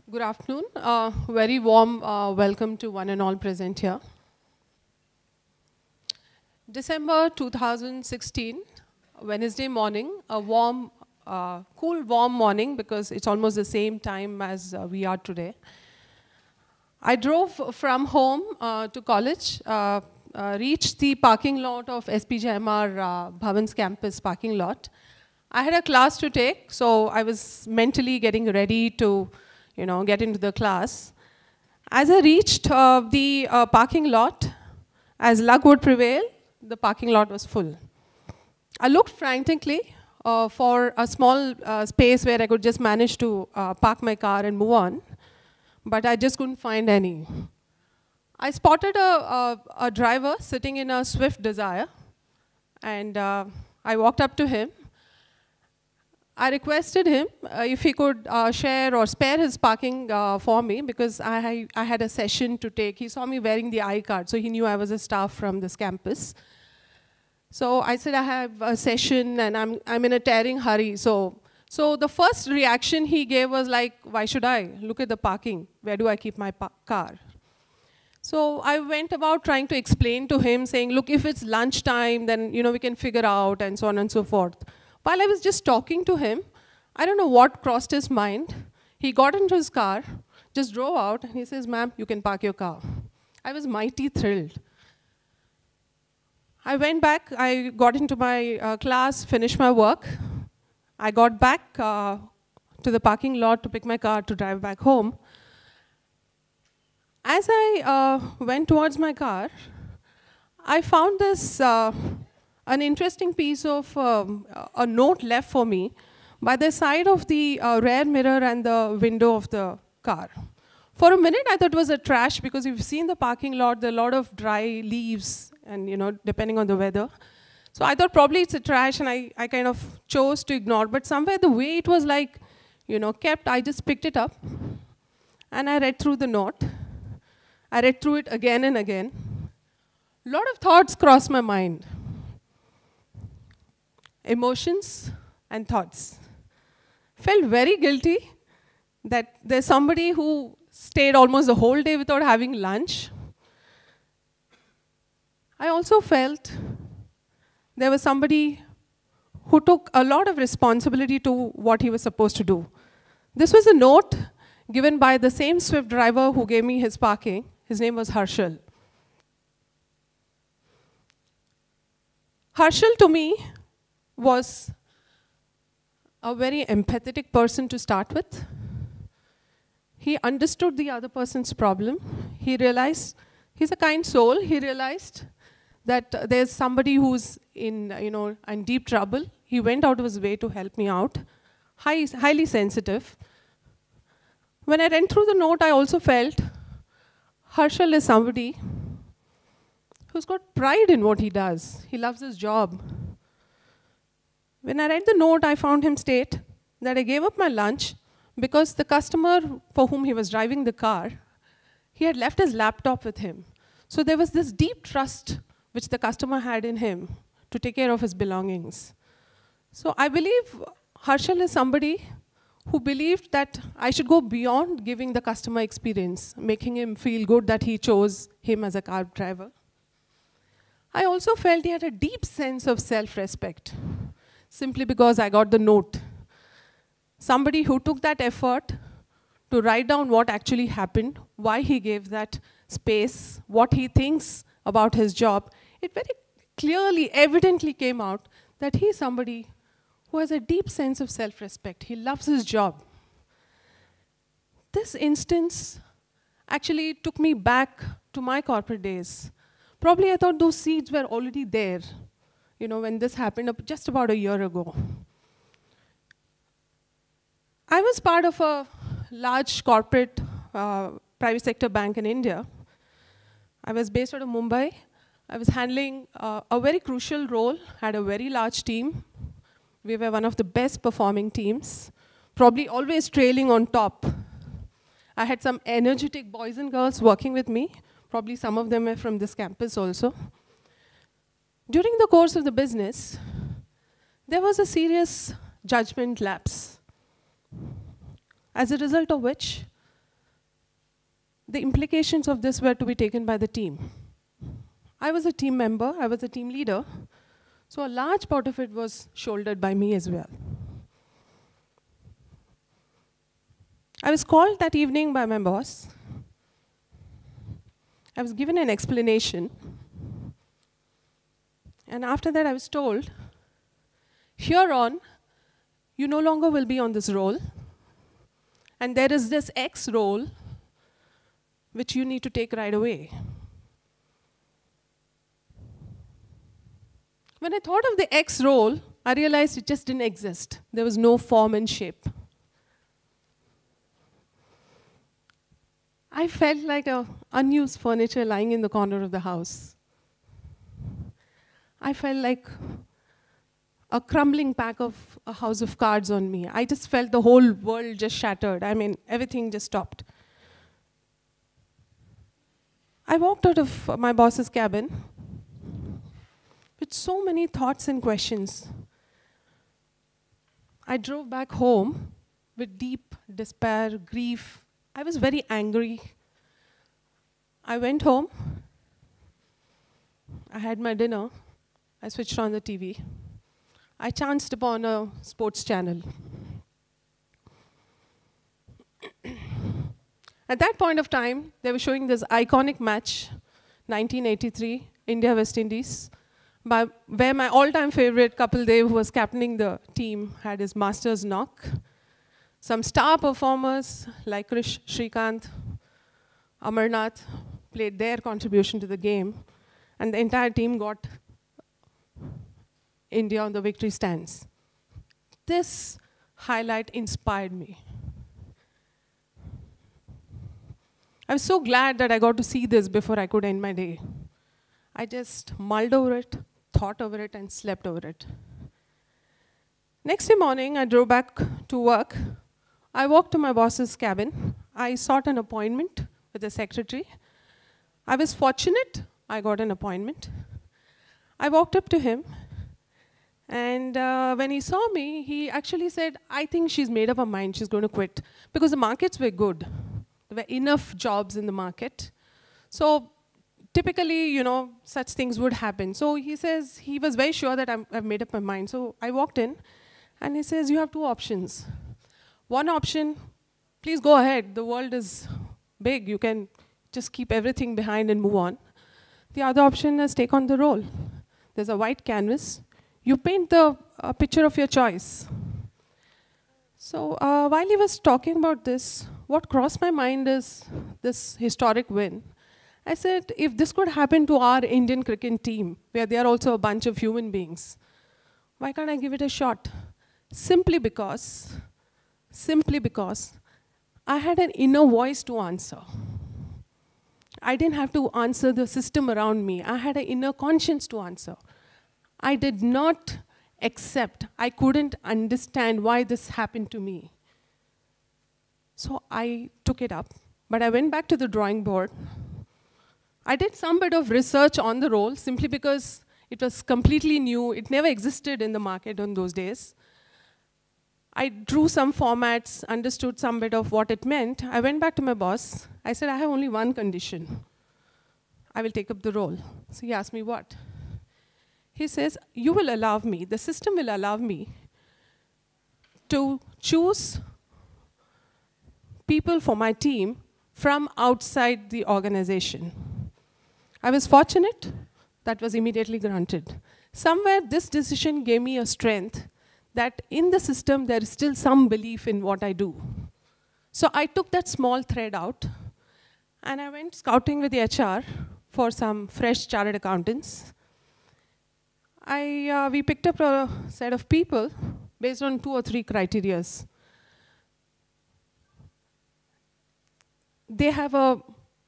Good afternoon. Very warm welcome to one and all present here. December 2016, Wednesday morning, a warm, cool, warm morning because it's almost the same time as we are today. I drove from home to college, reached the parking lot of SPJIMR Bhavan's campus parking lot. I had a class to take, so I was mentally getting ready to get into the class. As I reached the parking lot, as luck would prevail, the parking lot was full. I looked frantically for a small space where I could just manage to park my car and move on, but I just couldn't find any. I spotted a driver sitting in a Swift Desire, and I walked up to him. I requested him if he could share or spare his parking for me because I had a session to take. He saw me wearing the I card, so he knew I was a staff from this campus. So I said, I have a session and I'm in a tearing hurry. So the first reaction he gave was like, why should I? Look at the parking. Where do I keep my car? So I went about trying to explain to him, saying, look, if it's lunchtime, then we can figure out and so on and so forth. While I was just talking to him, I don't know what crossed his mind. He got into his car, just drove out, and he says, ma'am, you can park your car. I was mighty thrilled. I went back, I got into my class, finished my work. I got back to the parking lot to pick my car to drive back home. As I went towards my car, I found this an interesting piece of a note left for me by the side of the rear mirror and the window of the car. For a minute, I thought it was a trash because you've seen the parking lot, there are a lot of dry leaves and depending on the weather. So I thought probably it's a trash and I kind of chose to ignore. But somewhere the way it was like, kept, I just picked it up and I read through the note. I read through it again and again. A lot of thoughts crossed my mind. Emotions and thoughts. Felt very guilty that there's somebody who stayed almost the whole day without having lunch. I also felt there was somebody who took a lot of responsibility to what he was supposed to do. This was a note given by the same Swift driver who gave me his parking. His name was Harshal. Harshal to me was a very empathetic person to start with. He understood the other person's problem. He realized, he's a kind soul, he realized that there's somebody who's in deep trouble. He went out of his way to help me out. Highly sensitive. When I read through the note, I also felt Harshal is somebody who's got pride in what he does. He loves his job. When I read the note, I found him state that I gave up my lunch because the customer for whom he was driving the car, he had left his laptop with him. So there was this deep trust which the customer had in him to take care of his belongings. So I believe Harshal is somebody who believed that I should go beyond giving the customer experience, making him feel good that he chose him as a car driver. I also felt he had a deep sense of self-respect, simply because I got the note. Somebody who took that effort to write down what actually happened, why he gave that space, what he thinks about his job. It very clearly, evidently came out that he's somebody who has a deep sense of self-respect. He loves his job. This instance actually took me back to my corporate days. Probably I thought those seeds were already there, when this happened just about a year ago. I was part of a large corporate private sector bank in India. I was based out of Mumbai. I was handling a very crucial role, had a very large team. We were one of the best performing teams, probably always trailing on top. I had some energetic boys and girls working with me. Probably some of them were from this campus also. During the course of the business, there was a serious judgment lapse, as a result of which the implications of this were to be taken by the team. I was a team member, I was a team leader, so a large part of it was shouldered by me as well. I was called that evening by my boss. I was given an explanation. And after that, I was told, here on, you no longer will be on this role. And there is this X role, which you need to take right away. When I thought of the X role, I realized it just didn't exist. There was no form and shape. I felt like unused furniture lying in the corner of the house. I felt like a crumbling pack of a house of cards on me. I just felt the whole world just shattered. I mean, everything just stopped. I walked out of my boss's cabin with so many thoughts and questions. I drove back home with deep despair, grief. I was very angry. I went home. I had my dinner. I switched on the TV. I chanced upon a sports channel. At that point of time, they were showing this iconic match, 1983, India-West Indies, where my all-time favorite Kapil Dev, who was captaining the team, had his master's knock. Some star performers like Krish, Shrikant, Amarnath played their contribution to the game, and the entire team got India on the victory stands. This highlight inspired me. I was so glad that I got to see this before I could end my day. I just mulled over it, thought over it, and slept over it. Next day morning, I drove back to work. I walked to my boss's cabin. I sought an appointment with the secretary. I was fortunate, I got an appointment. I walked up to him, and when he saw me, he actually said, I think she's made up her mind, she's going to quit. Because the markets were good. There were enough jobs in the market. So typically, such things would happen. So he says, he was very sure that I've made up my mind. So I walked in, and he says, you have two options. One option, please go ahead. The world is big. You can just keep everything behind and move on. The other option is take on the role. There's a white canvas. You paint the picture of your choice. So while he was talking about this, what crossed my mind is this historic win. I said, if this could happen to our Indian cricket team, where they are also a bunch of human beings, why can't I give it a shot? Simply because I had an inner voice to answer. I didn't have to answer the system around me. I had an inner conscience to answer. I did not accept, I couldn't understand why this happened to me. So I took it up, but I went back to the drawing board. I did some bit of research on the role simply because it was completely new. It never existed in the market in those days. I drew some formats, understood some bit of what it meant. I went back to my boss. I said, I have only one condition. I will take up the role. So he asked me what? He says, you will allow me, the system will allow me to choose people for my team from outside the organization. I was fortunate, that was immediately granted. Somewhere this decision gave me a strength that in the system there is still some belief in what I do. So I took that small thread out and I went scouting with the HR for some fresh chartered accountants. We picked up a set of people based on 2 or 3 criteria. They have a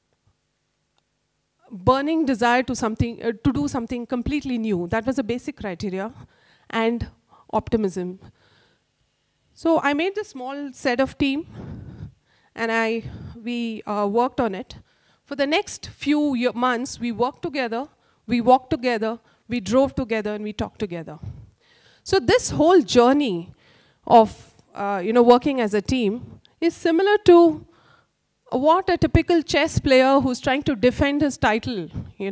burning desire to do something completely new. That was a basic criteria, and optimism. So I made this small set of team, and we worked on it. For the next few months, we worked together, we walked together, we drove together, and we talked together. So this whole journey of working as a team is similar to what a typical chess player who's trying to defend his title,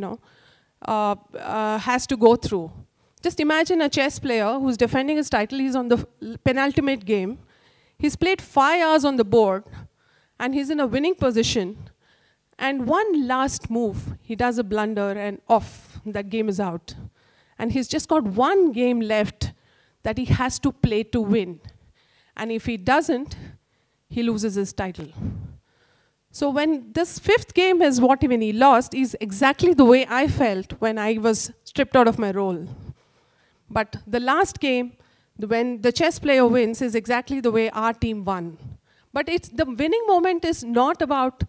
has to go through. Just imagine a chess player who's defending his title. He's on the penultimate game. He's played 5 hours on the board, and he's in a winning position. And one last move, he does a blunder, and off, that game is out. And he's just got one game left that he has to play to win. And if he doesn't, he loses his title. So when this 5th game is what even he lost is exactly the way I felt when I was stripped out of my role. But the last game, when the chess player wins, is exactly the way our team won. But the winning moment is not about,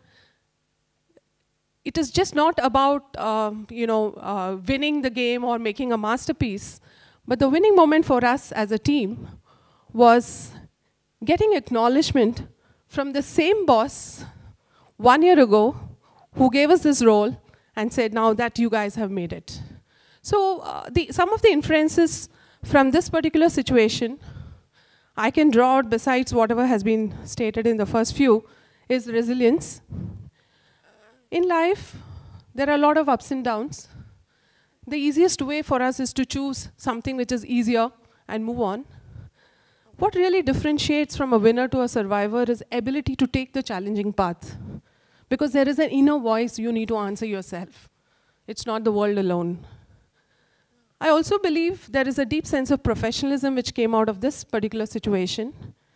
it is just not about winning the game or making a masterpiece. But the winning moment for us as a team was getting acknowledgement from the same boss 1 year ago who gave us this role and said, now that you guys have made it. So some of the inferences from this particular situation I can draw out, besides whatever has been stated in the first few, is resilience. In life, there are a lot of ups and downs. The easiest way for us is to choose something which is easier and move on. What really differentiates from a winner to a survivor is ability to take the challenging path. Because there is an inner voice you need to answer yourself. It's not the world alone. I also believe there is a deep sense of professionalism which came out of this particular situation.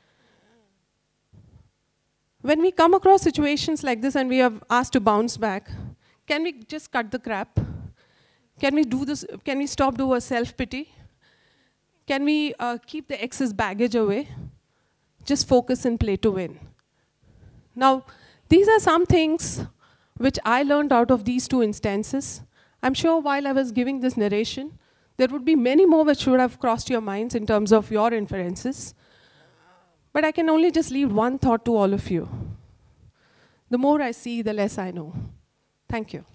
When we come across situations like this and we are asked to bounce back, can we just cut the crap? Can we do this? Can we stop doing self-pity? Can we keep the excess baggage away? Just focus and play to win. Now, these are some things which I learned out of these 2 instances. I'm sure while I was giving this narration, there would be many more which would have crossed your minds in terms of your inferences. But I can only just leave one thought to all of you. The more I see, the less I know. Thank you.